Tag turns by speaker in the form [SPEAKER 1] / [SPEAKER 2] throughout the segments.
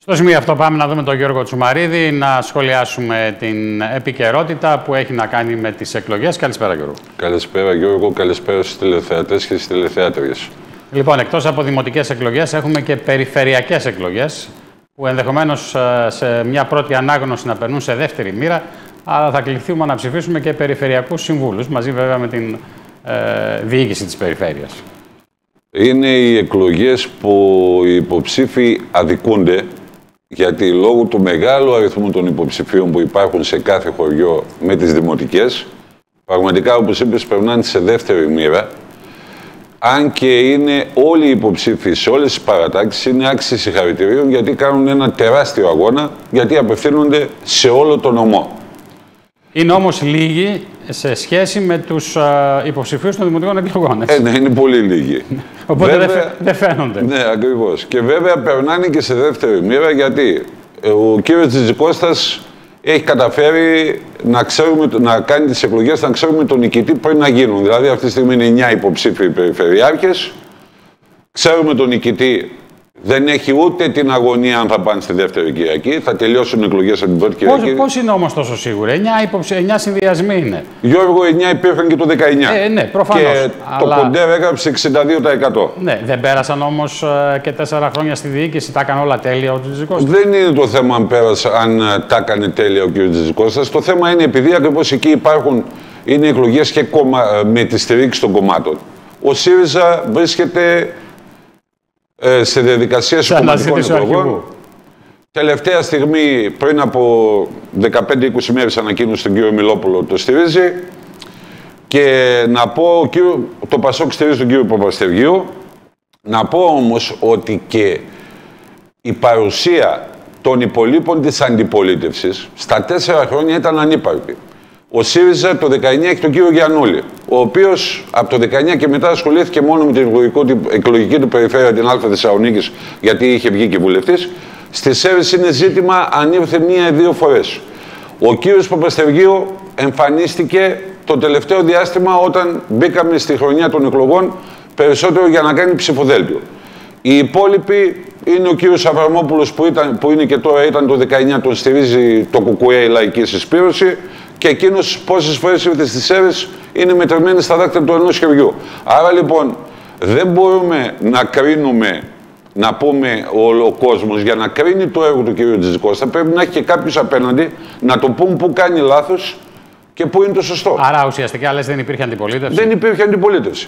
[SPEAKER 1] Στο σημείο αυτό πάμε να δούμε τον Γιώργο Τσουμαρίδη, να σχολιάσουμε την επικαιρότητα που έχει να κάνει με τις εκλογές. Καλησπέρα, Γιώργο.
[SPEAKER 2] Καλησπέρα, Γιώργο. Καλησπέρα στους τηλεθεατές και στις τηλεθεάτριες.
[SPEAKER 1] Λοιπόν, εκτός από δημοτικές εκλογές, έχουμε και περιφερειακές εκλογές, που ενδεχομένως σε μια πρώτη ανάγνωση να περνούν σε δεύτερη μοίρα, αλλά θα κληθούμε να ψηφίσουμε και περιφερειακούς συμβούλους, μαζί βέβαια με την διοίκηση της περιφέρειας.
[SPEAKER 2] Είναι οι εκλογές που οι υποψήφοι αδικούνται, γιατί λόγω του μεγάλου αριθμού των υποψηφίων που υπάρχουν σε κάθε χωριό με τις δημοτικές, πραγματικά, όπως είπες, περνάνε σε δεύτερη μοίρα. Αν και είναι όλοι οι υποψήφοι σε όλες τις παρατάξεις, είναι άξιοι συγχαρητηρίων, γιατί κάνουν ένα τεράστιο αγώνα, γιατί απευθύνονται σε όλο τον νομό. Είναι
[SPEAKER 1] όμως λίγοι σε σχέση με τους υποψηφίους των δημοτικών εκλογών.
[SPEAKER 2] Ναι, είναι πολύ λίγοι.
[SPEAKER 1] Οπότε δεν φαίνονται.
[SPEAKER 2] Ναι, ακριβώς. Και βέβαια περνάνε και σε δεύτερη μοίρα, γιατί ο κύριος Τζιτζικώστας έχει καταφέρει να κάνει τις εκλογές, να ξέρουμε τον νικητή πριν να γίνουν. Δηλαδή, αυτή τη στιγμή είναι 9 υποψήφιοι περιφερειάρχες. Ξέρουμε τον νικητή. Δεν έχει ούτε την αγωνία αν θα πάνε στη δεύτερη Κυριακή. Θα τελειώσουν οι εκλογές από την πρώτη Κυριακή.
[SPEAKER 1] Πώς είναι όμως τόσο σίγουρα? 9 συνδυασμοί είναι.
[SPEAKER 2] Γιώργο, 9 υπήρχαν και το 19.
[SPEAKER 1] Ναι, προφανώς.
[SPEAKER 2] Και το Κοντέρ έγραψε 62%.
[SPEAKER 1] Ναι, δεν πέρασαν όμως και 4 χρόνια στη διοίκηση. Τα έκανε όλα τέλεια ο Τζιτζικώστας.
[SPEAKER 2] Δεν είναι το θέμα αν τα έκανε τέλεια ο κ. Τζιτζικώστας. Το θέμα είναι επειδή ακριβώς εκεί είναι εκλογές και με τη στηρίξη των κομμάτων. Ο ΣΥΡΙΖΑ βρίσκεται σε διαδικασία συκομματικών εκλογών. Τελευταία στιγμή, πριν από 15-20 μέρες, ανακοίνωσε τον κύριο Μιλόπουλο το στηρίζει. Και να πω, το Πασόκ στηρίζει τον κύριο Παπαστεργίου. Να πω όμως ότι και η παρουσία των υπολείπων της αντιπολίτευσης στα 4 χρόνια ήταν ανύπαρκτη. Ο ΣΥΡΙΖΑ το 19 έχει τον κύριο Γιαννούλη, ο οποίος από το 19 και μετά ασχολήθηκε μόνο με την εκλογική του περιφέρεια, την Α Θεσσαλονίκης, γιατί είχε βγει και βουλευτής. Στις ΣΕΡΙΣ είναι ζήτημα αν ήρθε 1 ή 2 φορές. Ο κύριος Παπαστεργίου εμφανίστηκε το τελευταίο διάστημα, όταν μπήκαμε στη χρονιά των εκλογών, περισσότερο για να κάνει ψηφοδέλτιο. Οι υπόλοιποι είναι ο κύριος Αβραμόπουλος που είναι και τώρα, ήταν το 19, τον στηρίζει το ΚΚΕ, η Λαϊκή Συσπήρωση, και εκείνος πόσες φορές ήρθε στις ΣΕΡΙΣ είναι μετρημένοι στα δάχτυλα του ενός χεριού. Άρα λοιπόν δεν μπορούμε να κρίνουμε, να πούμε ο κόσμος για να κρίνει το έργο του κ. Τζιτζικώστα, πρέπει να έχει και κάποιους απέναντι να το πούν που κάνει λάθος και πού είναι το σωστό.
[SPEAKER 1] Άρα ουσιαστικά λες δεν υπήρχε αντιπολίτευση.
[SPEAKER 2] Δεν υπήρχε αντιπολίτευση.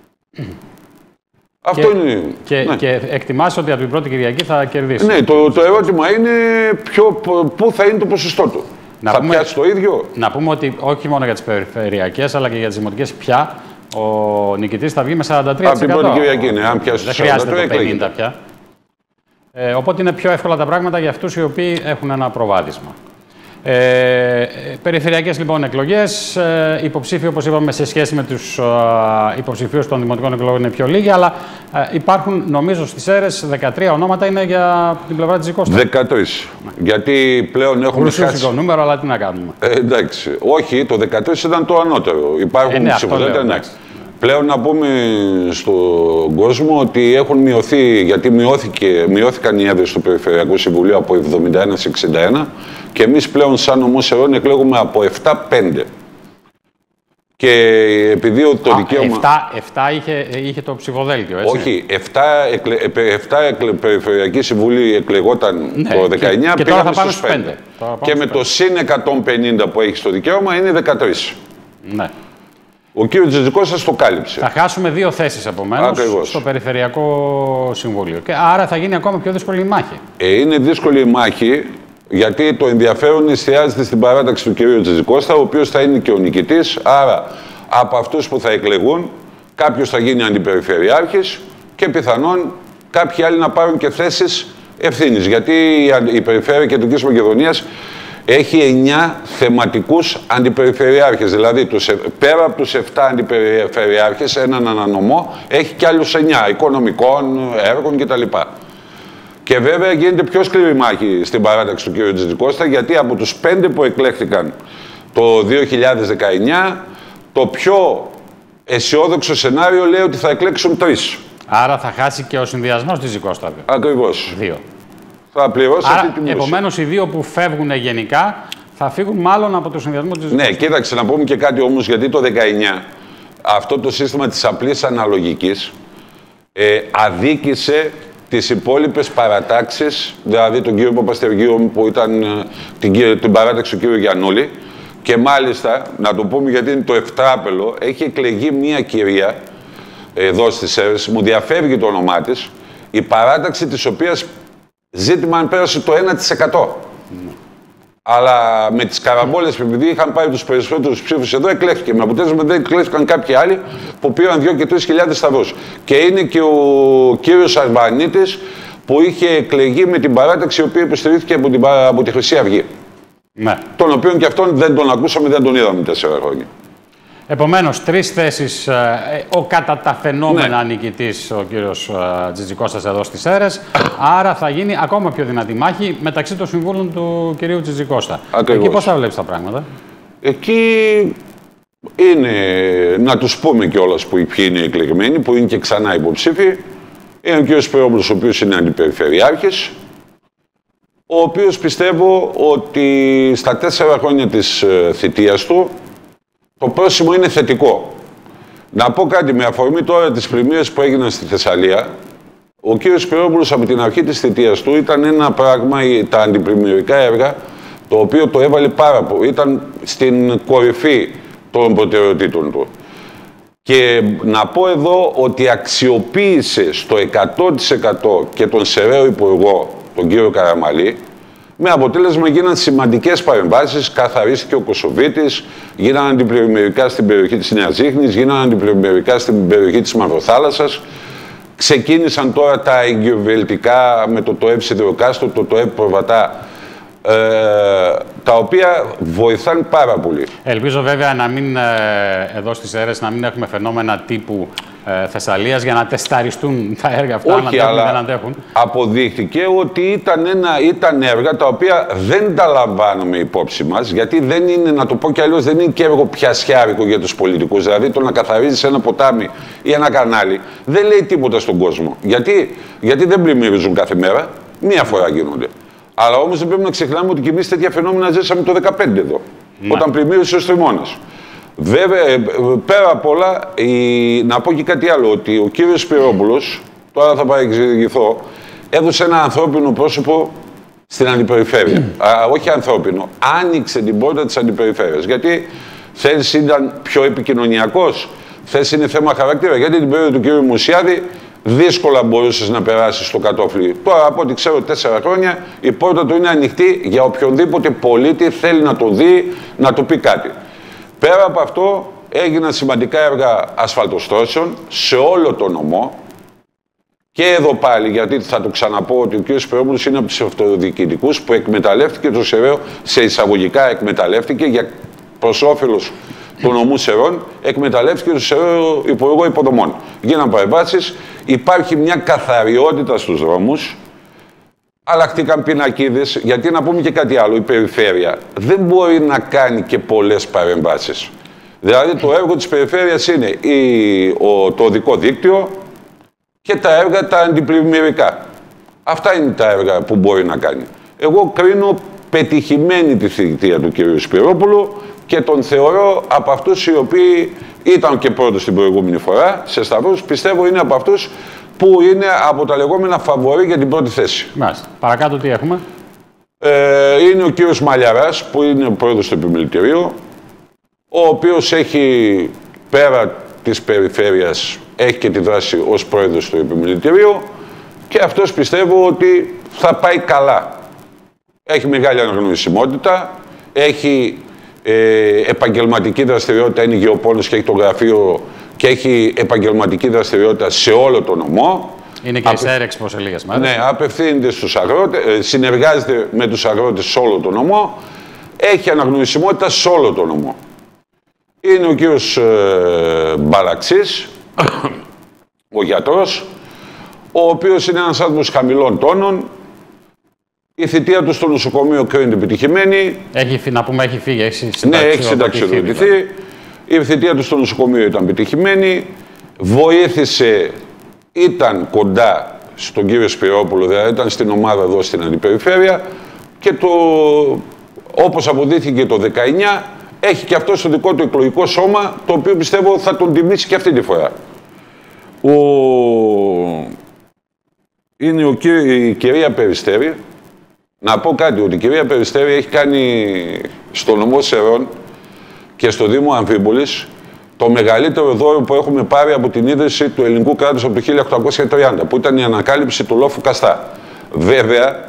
[SPEAKER 2] Αυτό είναι.
[SPEAKER 1] Και εκτιμάς ότι από την πρώτη Κυριακή θα κερδίσει.
[SPEAKER 2] Ναι, το ερώτημα είναι πού θα είναι το ποσοστό του. Θα πιάσει το ίδιο.
[SPEAKER 1] Να πούμε ότι όχι μόνο για τις περιφερειακές, αλλά και για τις δημοτικές πια, ο νικητής θα βγει με 43%.
[SPEAKER 2] Από την πρώτη Κυριακή, ναι, αν πιάσει το 43%.
[SPEAKER 1] Δεν χρειάζεται το 50% πια. Οπότε είναι πιο εύκολα τα πράγματα για αυτούς οι οποίοι έχουν ένα προβάδισμα. Περιφερειακές λοιπόν εκλογές, υποψήφοι όπως είπαμε σε σχέση με τους υποψηφίους των δημοτικών εκλογών είναι πιο λίγοι, αλλά υπάρχουν νομίζω στις αίρες 13 ονόματα είναι για την πλευρά της Τζιτζικώστα.
[SPEAKER 2] 13. Γιατί πλέον έχουμε
[SPEAKER 1] χάσει. Νούμερο, αλλά τι να κάνουμε.
[SPEAKER 2] Εντάξει. Όχι, το 13 ήταν το ανώτερο. Υπάρχουν ψηφοδέλτια. Πλέον να πούμε στον κόσμο ότι έχουν μειωθεί, γιατί μειώθηκαν οι έδρες του Περιφερειακού Συμβουλίου από 71 σε 61 και εμείς πλέον σαν νομός Ερών εκλέγουμε από 7-5. Και επειδή το δικαίωμα...
[SPEAKER 1] 7 είχε το ψηφοδέλτιο, έτσι.
[SPEAKER 2] Όχι, 7 Περιφερειακοί Συμβουλοί εκλεγόταν το 19,
[SPEAKER 1] και τώρα θα πάνε στους 5.
[SPEAKER 2] Και με το συν 150 που έχει στο δικαίωμα είναι 13.
[SPEAKER 1] Ναι.
[SPEAKER 2] Ο κύριος Τζιτζικώστας το κάλυψε.
[SPEAKER 1] Θα χάσουμε 2 θέσεις επομένως στο Περιφερειακό Συμβούλιο. Και άρα θα γίνει ακόμα πιο δύσκολη η μάχη.
[SPEAKER 2] Είναι δύσκολη η μάχη, γιατί το ενδιαφέρον εστιάζεται στην παράταξη του κυρίου Τζιτζικώστα, ο οποίος θα είναι και ο νικητής. Άρα από αυτούς που θα εκλεγούν, κάποιος θα γίνει αντιπεριφερειάρχης και πιθανόν κάποιοι άλλοι να πάρουν και θέσεις ευθύνης. Γιατί η Περιφέρεια Κεντρικής Μακεδονίας έχει 9 θεματικούς αντιπεριφερειάρχες. Δηλαδή, πέρα από τους 7 αντιπεριφερειάρχες, έναν ανανομό, έχει και άλλους 9 οικονομικών, έργων κτλ. Και βέβαια γίνεται πιο σκληρή μάχη στην παράταξη του κ. Τζιτζικώστα, γιατί από τους 5 που εκλέχθηκαν το 2019, το πιο αισιόδοξο σενάριο λέει ότι θα εκλέξουν 3.
[SPEAKER 1] Άρα θα χάσει και ο συνδυασμός της Τζιτζικώστα.
[SPEAKER 2] Ακριβώς.
[SPEAKER 1] 2.
[SPEAKER 2] θα πληρώσει αυτή τη μείωση.
[SPEAKER 1] Επομένως, οι δύο που φεύγουν γενικά θα φύγουν μάλλον από το συνδυασμό της
[SPEAKER 2] Ναι, κοίταξε να πούμε και κάτι όμως, γιατί το 19 αυτό το σύστημα της απλής αναλογικής αδίκησε τις υπόλοιπες παρατάξεις, δηλαδή τον κύριο Παπαστεργίου που ήταν την παράταξη του κύριου Γιαννούλη, και μάλιστα, να το πούμε γιατί είναι το ευτράπελο, έχει εκλεγεί μία κυρία εδώ στις Σέρρες, μου διαφεύγει το όνομά της, η παράταξη της οποίας ζήτημα αν πέρασε το 1%. Αλλά με τις καραμπόλες που επειδή είχαν πάρει τους περισσότερους ψήφους εδώ, εκλέχθηκε. Με αποτέλεσμα δεν εκλέχθηκαν κάποιοι άλλοι που πήραν 2.000 και 3.000 σταυρούς. Και είναι και ο κύριος Αρβανίτης που είχε εκλεγεί με την παράταξη η οποία υποστηρίχθηκε από τη Χρυσή Αυγή.
[SPEAKER 1] Ναι.
[SPEAKER 2] Τον οποίον και αυτόν δεν τον ακούσαμε, δεν τον είδαμε 4 χρόνια.
[SPEAKER 1] Επομένως, 3 θέσεις, ο κατά τα φαινόμενα νικητής, ο κύριος Τζιτζικώστας εδώ στις Σέρρες. Άρα θα γίνει ακόμα πιο δυνατή μάχη μεταξύ των συμβούλων του κυρίου Τζιτζικώστα. Εκεί πώς θα βλέπεις τα πράγματα?
[SPEAKER 2] Εκεί είναι, να τους πούμε κιόλας που ποιοι είναι εκλεγμένοι, που είναι και ξανά υποψήφοι. Είναι ο κύριος Σπυρόπουλος, ο οποίος είναι αντιπεριφερειάρχης, ο οποίος πιστεύω ότι στα 4 χρόνια της θητείας του το πρόσημο είναι θετικό. Να πω κάτι με αφορμή τώρα τις πλημμύρες που έγιναν στη Θεσσαλία. Ο κύριος Σπυρόπουλος από την αρχή της θητείας του ήταν ένα πράγμα, τα αντιπλημμυρικά έργα, το οποίο το έβαλε πάρα πολύ. Ήταν στην κορυφή των προτεραιοτήτων του. Και να πω εδώ ότι αξιοποίησε στο 100% και τον Σεραίο Υπουργό, τον κύριο Καραμαλή, με αποτέλεσμα γίναν σημαντικές παρεμβάσεις, καθαρίστηκε ο Κωσοβίτης, γίναν αντιπλημμυρικά στην περιοχή της Νέας Ζήχνης, γίναν αντιπλημμυρικά στην περιοχή της Μαυροθάλασσας. Ξεκίνησαν τώρα τα εγκυοβελτικά με το ΤΟΕΠ Σιδηροκάστρο, το ΤΟΕΠ Προβατά, τα οποία βοηθάνε πάρα πολύ.
[SPEAKER 1] Ελπίζω βέβαια να μην, εδώ στις Σέρρες να μην έχουμε φαινόμενα τύπου Θεσσαλίας για να τεσταριστούν τα έργα αυτά.
[SPEAKER 2] Όχι, αλλά αποδείχθηκε ότι ήταν έργα τα οποία δεν τα λαμβάνουμε υπόψη μας, γιατί δεν είναι, να το πω κι αλλιώς, δεν είναι και έργο πιασιάρικο για τους πολιτικούς. Δηλαδή το να καθαρίζεις ένα ποτάμι ή ένα κανάλι δεν λέει τίποτα στον κόσμο. Γιατί δεν πλημμυρίζουν κάθε μέρα, μία φορά γίνονται. Αλλά όμως δεν πρέπει να ξεχνάμε ότι και εμείς τέτοια φαινόμενα ζήσαμε το 2015 εδώ, όταν πλημμύρισε ο Στριμώνας. Βέβαια, πέρα απ' όλα, να πω και κάτι άλλο, ότι ο κύριος Σπυρόπουλος, τώρα θα παρεξηγηθώ, έδωσε ένα ανθρώπινο πρόσωπο στην αντιπεριφέρεια. Όχι ανθρώπινο, άνοιξε την πόρτα της αντιπεριφέρειας. Γιατί θες ήταν πιο επικοινωνιακός, θες είναι θέμα χαρακτήρα. Γιατί την περίοδο του κύριου Μουσιάδη δύσκολα μπορούσες να περάσεις στο κατόφλι. Τώρα, από ό,τι ξέρω, 4 χρόνια η πόρτα του είναι ανοιχτή για οποιονδήποτε πολίτη θέλει να το δει, να του πει κάτι. Πέρα από αυτό, έγιναν σημαντικά έργα ασφαλτοστρώσεων σε όλο το νομό. Και εδώ πάλι, γιατί θα το ξαναπώ ότι ο κ. Σπυρόπουλος είναι από τους αυτοδιοικητικούς που εκμεταλλεύτηκε το Σεραίο, σε εισαγωγικά εκμεταλλεύτηκε προς όφελος του νομού Σερών, εκμεταλλεύτηκε το Σεραίο Υπουργό Υποδομών. Γίναν παρεμβάσεις, υπάρχει μια καθαριότητα στους δρόμους. Αλλάχτηκαν πινακίδες, γιατί να πούμε και κάτι άλλο, η περιφέρεια δεν μπορεί να κάνει και πολλές παρεμβάσεις. Δηλαδή το έργο της περιφέρειας είναι το οδικό δίκτυο και τα έργα τα αντιπλημμυρικά. Αυτά είναι τα έργα που μπορεί να κάνει. Εγώ κρίνω πετυχημένη τη θητεία του κ. Σπυρόπουλου και τον θεωρώ από αυτούς οι οποίοι ήταν και πρώτος την προηγούμενη φορά σε σταυρούς, πιστεύω είναι από αυτούς που είναι από τα λεγόμενα φαβορί για την πρώτη θέση.
[SPEAKER 1] Μάλιστα. Παρακάτω τι έχουμε?
[SPEAKER 2] Είναι ο κύριος Μαλιαράς, που είναι ο πρόεδρος του Επιμελητηρίου, ο οποίος έχει, πέρα της περιφέρειας, έχει και τη δράση ως πρόεδρος του Επιμελητηρίου και αυτός πιστεύω ότι θα πάει καλά. Έχει μεγάλη αναγνωρισιμότητα, έχει επαγγελματική δραστηριότητα, είναι γεωπόλος και έχει το γραφείο και έχει επαγγελματική δραστηριότητα σε όλο το νομό.
[SPEAKER 1] Είναι και η ΣΕΡΕΞ προς λίγες μέρες.
[SPEAKER 2] Ναι, απευθύνεται στους αγρότες, συνεργάζεται με τους αγρότες σε όλο το νομό, έχει αναγνωρισιμότητα σε όλο το νομό. Είναι ο κύριος Μπαλαξής, ο γιατρός, ο οποίος είναι ένας άνθρωπος χαμηλών τόνων. Η θητεία του στο νοσοκομείο κρίνεται επιτυχημένη.
[SPEAKER 1] Να πούμε, έχει φύγει, έχει
[SPEAKER 2] συνταξιοδοτηθεί. Η θητεία του στο νοσοκομείο ήταν επιτυχημένη. Βοήθησε, ήταν κοντά στον κύριο Σπυρόπουλο, δηλαδή ήταν στην ομάδα εδώ στην Αντιπεριφέρεια και όπως αποδείχθηκε το 19, έχει και αυτό στο δικό του εκλογικό σώμα, το οποίο πιστεύω θα τον τιμήσει και αυτή τη φορά. Είναι η κυρία Περιστέρη. Να πω κάτι, ότι η κυρία Περιστέρη έχει κάνει στο νομό Σερών και στο Δήμο Αμφίμπολης το μεγαλύτερο δώρο που έχουμε πάρει από την ίδρυση του ελληνικού κράτους από το 1830, που ήταν η ανακάλυψη του λόφου Καστά. Βέβαια,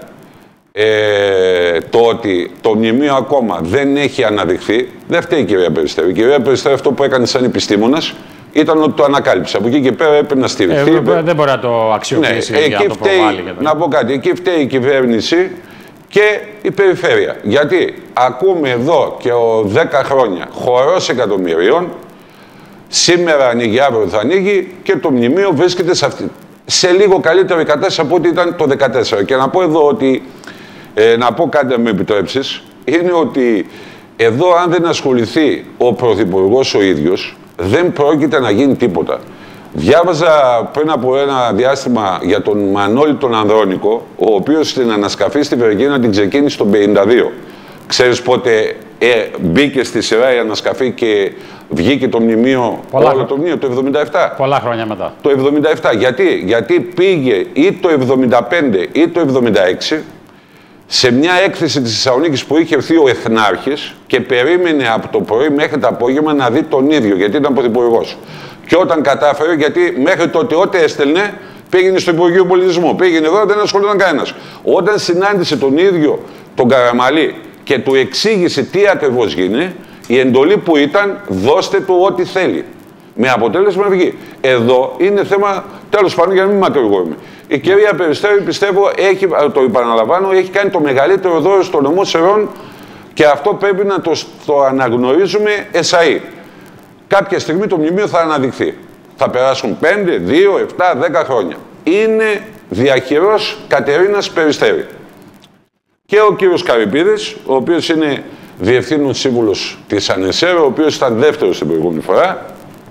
[SPEAKER 2] το ότι το μνημείο ακόμα δεν έχει αναδειχθεί, δεν φταίει η κυρία Περιστέρη. Η κυρία Περιστέρη αυτό που έκανε σαν επιστήμονας ήταν ότι το ανακάλυψε. Από εκεί και πέρα έπρεπε να στηριχθεί.
[SPEAKER 1] Δεν μπορεί να το αξιοποιήσει για να το προβάλλει.
[SPEAKER 2] Να πω κάτι, εκεί φταίει η κυβέρνηση και η περιφέρεια. Γιατί ακούμε εδώ και 10 χρόνια χορός εκατομμυρίων, σήμερα ανοίγει, αύριο θα ανοίγει και το μνημείο βρίσκεται σε λίγο καλύτερη κατάσταση από ό,τι ήταν το 2014. Και να πω εδώ ότι, να πω κάτι να με επιτρέψεις, είναι ότι εδώ αν δεν ασχοληθεί ο Πρωθυπουργός ο ίδιος, δεν πρόκειται να γίνει τίποτα. Διάβαζα πριν από ένα διάστημα για τον Μανώλη τον Ανδρώνικο, ο οποίος στην ανασκαφή στη Βεργίνα την ξεκίνησε το 52. Ξέρεις πότε μπήκε στη σειρά η ανασκαφή και βγήκε το μνημείο, όλο το μνημείο, το 77.
[SPEAKER 1] Πολλά χρόνια μετά.
[SPEAKER 2] Το 77. Γιατί πήγε ή το 75 ή το 76 σε μια έκθεση της Θεσσαλονίκης που είχε έρθει ο Εθνάρχης και περίμενε από το πρωί μέχρι το απόγευμα να δει τον ίδιο, γιατί ήταν πρωθυπουργός. Και όταν κατάφερε, γιατί μέχρι τότε ό,τι έστελνε πήγαινε στο Υπουργείο Πολιτισμού, πήγαινε εδώ, δεν ασχολούνταν κανένας. Όταν συνάντησε τον ίδιο τον Καραμαλή και του εξήγησε τι ακριβώς γίνει, η εντολή που ήταν δώστε του ό,τι θέλει. Με αποτέλεσμα βγει. Εδώ είναι θέμα, τέλος πάντων, για να μην μακρηγορούμε. Η κυρία Περιστέρη, πιστεύω, το επαναλαμβάνω, έχει κάνει το μεγαλύτερο δώρο στο νομό Σερών και αυτό πρέπει να το αναγνωρίζουμε εσαΐ. Κάποια στιγμή το μνημείο θα αναδειχθεί. Θα περάσουν 5, 2, 7, 10 χρόνια. Είναι διαχειρός Κατερίνας Περιστέρη. Και ο κύριος Καρυπίδης, ο οποίος είναι διευθύνων σύμβουλος της ΑΝΕΣΕΡ, ο οποίος ήταν δεύτερος την προηγούμενη φορά.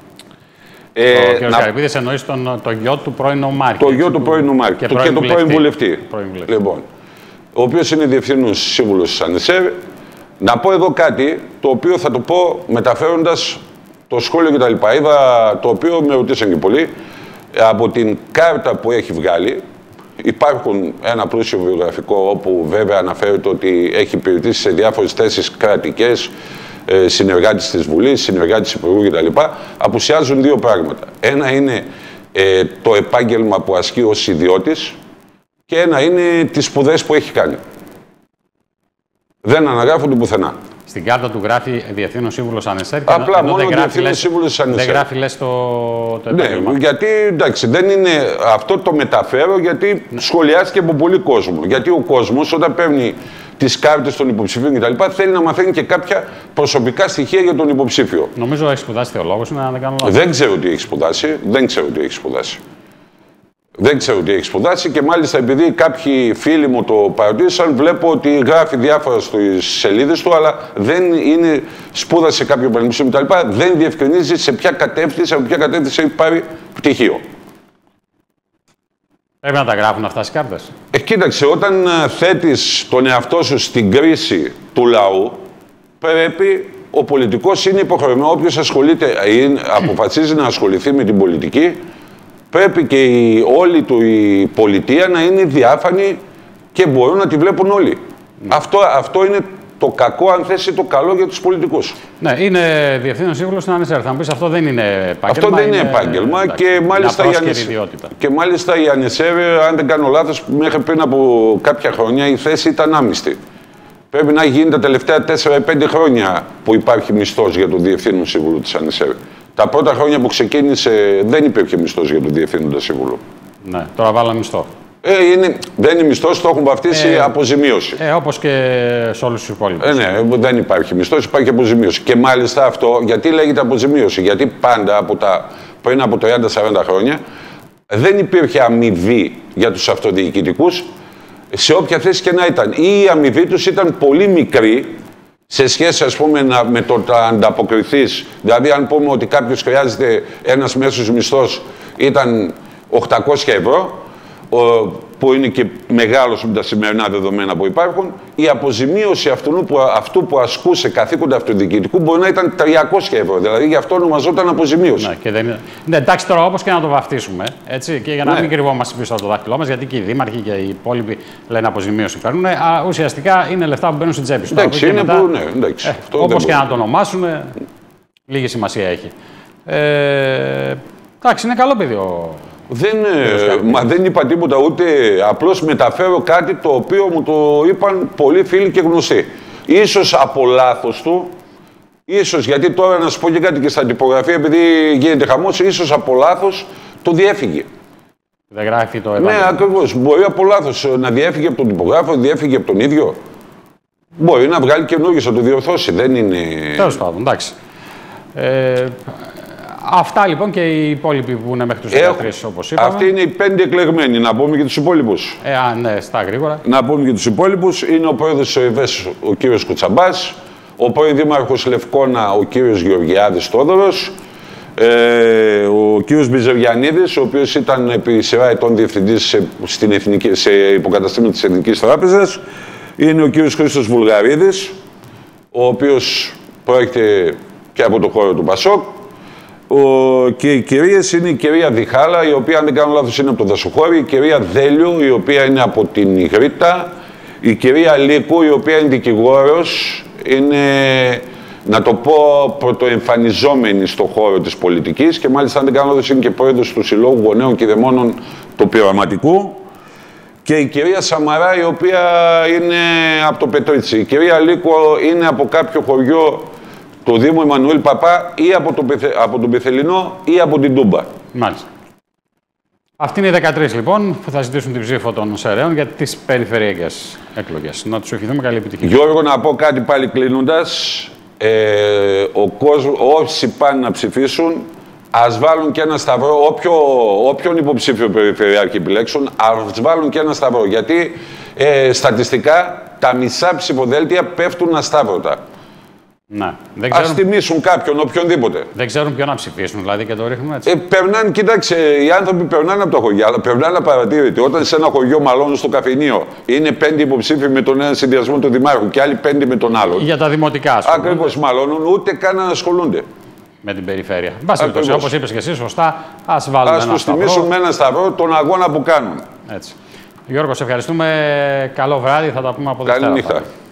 [SPEAKER 1] Ο κύριος Καρυπίδης εννοεί το γιο του πρώην Μάρκη.
[SPEAKER 2] Το γιο του πρώην Μάρκη και το πρώην βουλευτή. Λοιπόν, ο οποίος είναι διευθύνων σύμβουλος της ΑΝΕΣΕΡ. Να πω εδώ κάτι, το οποίο θα το πω μεταφέροντας το σχόλιο κτλ. Είδα, το οποίο με ρωτήσαν και πολλοί, από την κάρτα που έχει βγάλει. Υπάρχουν ένα πλούσιο βιογραφικό όπου βέβαια αναφέρεται ότι έχει υπηρετήσει σε διάφορες θέσεις κρατικές, συνεργάτης της Βουλής, συνεργάτης Υπουργού κτλ. Απουσιάζουν δύο πράγματα. Ένα είναι το επάγγελμα που ασκεί ως ιδιώτης και ένα είναι τις σπουδές που έχει κάνει. Δεν αναγράφονται πουθενά.
[SPEAKER 1] Στην κάρτα του γράφει Διευθύνων Σύμβουλος ΑΝΕΣΕΡ.
[SPEAKER 2] Απλά μόνο Διευθύνων Σύμβουλος ΑΝΕΣΕΡ.
[SPEAKER 1] Δεν γράφει, λες, το επάγγελμα.
[SPEAKER 2] Ναι, γιατί εντάξει, δεν είναι αυτό, το μεταφέρω γιατί σχολιάστηκε από πολύ κόσμο. Γιατί ο κόσμος όταν παίρνει τις κάρτες των υποψηφίων κτλ. Θέλει να μαθαίνει και κάποια προσωπικά στοιχεία για τον υποψήφιο.
[SPEAKER 1] Νομίζω έχει σπουδάσει θεολόγος, αν δεν κάνω λάθος.
[SPEAKER 2] Δεν ξέρω τι έχει σπουδάσει. Δεν ξέρω τι έχει σπουδάσει. Δεν ξέρω τι έχει σπουδάσει και μάλιστα επειδή κάποιοι φίλοι μου το παρατήρησαν, βλέπω ότι γράφει διάφορα στις σελίδες του, αλλά δεν είναι σπούδασε σε κάποιο πανεπιστήμιο κτλ. Δεν διευκρινίζει σε ποια κατεύθυνση, από ποια κατεύθυνση έχει πάρει πτυχίο.
[SPEAKER 1] Πρέπει να τα γράφουν αυτά στις κάρτες.
[SPEAKER 2] Κοίταξε, όταν θέτεις τον εαυτό σου στην κρίση του λαού, πρέπει ο πολιτικός είναι υποχρεωμένο, όποιος αποφασίζει να ασχοληθεί με την πολιτική, πρέπει και όλη του η πολιτεία να είναι διάφανη και μπορούν να τη βλέπουν όλοι. Αυτό είναι το κακό, αν θέσει το καλό για τους πολιτικούς.
[SPEAKER 1] Ναι, είναι διευθύνων σύμβουλος στην ΑΝΕΣΕΡ. Θα μου πεις αυτό δεν είναι επάγγελμα.
[SPEAKER 2] Αυτό δεν είναι επάγγελμα και μάλιστα η ΑΝΕΣΕΡ, αν δεν κάνω λάθος, μέχρι πριν από κάποια χρόνια η θέση ήταν άμυστη. Πρέπει να γίνει τα τελευταία 4-5 χρόνια που υπάρχει μισθός για τον διευθύνων σύμβουλο της ΑΝΕΣΕΡ. Τα πρώτα χρόνια που ξεκίνησε δεν υπήρχε μισθός για τον διευθύνοντα σύμβουλο.
[SPEAKER 1] Ναι, τώρα βάλαμε μισθό.
[SPEAKER 2] Δεν είναι μισθός, το έχουν βαφτίσει αποζημίωση.
[SPEAKER 1] Όπως και σε όλους τους υπόλοιπους.
[SPEAKER 2] Ναι, δεν υπάρχει μισθός, υπάρχει αποζημίωση. Και μάλιστα αυτό, γιατί λέγεται αποζημίωση, γιατί πάντα πριν από 30-40 χρόνια δεν υπήρχε αμοιβή για τους αυτοδιοικητικούς σε όποια θέση και να ήταν. Ή η αμοιβή τους ήταν πολύ μικρή σε σχέση, ας πούμε, με το να ανταποκριθείς. Δηλαδή, αν πούμε ότι κάποιος χρειάζεται ένας μέσος μισθός ήταν 800 ευρώ, που είναι και μεγάλος με τα σημερινά δεδομένα που υπάρχουν, η αποζημίωση αυτού που ασκούσε καθήκοντα αυτοδιοικητικού μπορεί να ήταν 300 ευρώ. Δηλαδή γι' αυτό ονομαζόταν αποζημίωση.
[SPEAKER 1] Ναι, και δεν είναι... ναι, εντάξει, τώρα όπως και να το βαφτίσουμε, έτσι, και για να μην κρυβόμαστε πίσω από το δάχτυλό μας, γιατί και οι δήμαρχοι και οι υπόλοιποι λένε αποζημίωση παίρνουν, ουσιαστικά είναι λεφτά που μπαίνουν στην τσέπη σου.
[SPEAKER 2] Εντάξει, είναι μετά, που, ναι, εντάξει,
[SPEAKER 1] όπως και να το ονομάσουν, λίγη σημασία έχει. Εντάξει, είναι καλό παιδί ο...
[SPEAKER 2] δεν είπα τίποτα ούτε, απλώς μεταφέρω κάτι το οποίο μου το είπαν πολλοί φίλοι και γνωστοί. Ίσως από λάθος του, ίσως γιατί τώρα να σου πω και κάτι και στα τυπογραφία, επειδή γίνεται χαμός, ίσως από λάθος το διέφυγε.
[SPEAKER 1] Δεν γράφει το
[SPEAKER 2] Ναι, ακριβώς. Μπορεί από λάθος να διέφυγε από τον τυπογράφο, διέφυγε από τον ίδιο. Μπορεί να βγάλει καινούργιος, να το διορθώσει. Δεν είναι...
[SPEAKER 1] Τέλος πάντων, εντάξει. Αυτά λοιπόν και οι υπόλοιποι που είναι μέχρι τους 13, όπως είπαμε.
[SPEAKER 2] Αυτοί είναι οι 5 εκλεγμένοι. Να πούμε και τους υπόλοιπους.
[SPEAKER 1] Ναι, στα γρήγορα.
[SPEAKER 2] Να πούμε και τους υπόλοιπους. Είναι ο πρόεδρος της ΟΕΒΕΣ, ο κύριος Κουτσαμπάς, ο πρώην δήμαρχος Λευκώνα, ο κύριος Γεωργιάδης Θόδωρος, ο κύριος Μπιζεριανίδης, ο οποίος ήταν επί σειρά ετών διευθυντής σε υποκαταστήματα της Εθνικής Τράπεζας. Είναι ο κύριος Χρήστος Βουλγαρίδης, ο οποίος προέρχεται και από το χώρο του Πασόκ. Και οι κυρίες είναι η κυρία Διχάλα, η οποία αν δεν κάνω λάθος είναι από το Δασοχώρι, η κυρία Δέλιου, η οποία είναι από την Ιγρήτα, η κυρία Λίκου, η οποία είναι δικηγόρος, είναι, να το πω, πρωτοεμφανιζόμενη στον χώρο της πολιτικής και μάλιστα αν δεν κάνω λάθος είναι και πρόεδρος του Συλλόγου Γονέων και Δαιμόνων του Πειραματικού. Και η κυρία Σαμαρά, η οποία είναι από το Πετρίτσι. Η κυρία Λίκου είναι από κάποιο χωριό το Δήμο Εμμανουήλ Παπά ή από τον Πεθελινό ή από την Τούμπα.
[SPEAKER 1] Μάλιστα. Αυτοί είναι οι 13 λοιπόν που θα ζητήσουν την ψήφο των ΣΕΡΕΟΝ για τις περιφερειακές εκλογές. Να τους ευχηθούμε καλή επιτυχία.
[SPEAKER 2] Γιώργο, να πω κάτι πάλι κλείνοντας. Όσοι πάνε να ψηφίσουν, ας βάλουν και ένα σταυρό. Όποιον υποψήφιο περιφερειάρχη επιλέξουν, ας βάλουν και ένα σταυρό. Γιατί στατιστικά τα μισά ψηφοδέλτια πέφτουν ασταύρωτα.
[SPEAKER 1] Ναι.
[SPEAKER 2] Ας τιμήσουν κάποιον, οποιονδήποτε.
[SPEAKER 1] Δεν ξέρουν ποιον να ψηφίσουν, δηλαδή και το ρίχνουν έτσι.
[SPEAKER 2] Περνάνε, κοίταξε, οι άνθρωποι περνάνε από τα χωριά, αλλά περνάνε απαρατήρητοι. Όταν σε ένα χωριό μαλώνουν στο καφενείο, είναι 5 υποψήφοι με τον ένα συνδυασμό του Δημάρχου και άλλοι 5 με τον άλλον.
[SPEAKER 1] Για τα δημοτικά, ας πούμε.
[SPEAKER 2] Ακριβώς, μαλώνουν, ούτε καν να ασχολούνται.
[SPEAKER 1] Με την περιφέρεια. Μπας, όπως είπες και εσύ, σωστά, ας βάλουν ένα σταυρό.
[SPEAKER 2] Ας τους τιμήσουν με ένα σταυρό τον αγώνα που κάνουν.
[SPEAKER 1] Έτσι. Γιώργο, σε ευχαριστούμε. Καλό βράδυ. Θα τα πούμε από Δευτέρα.
[SPEAKER 2] Καλή νύχτα.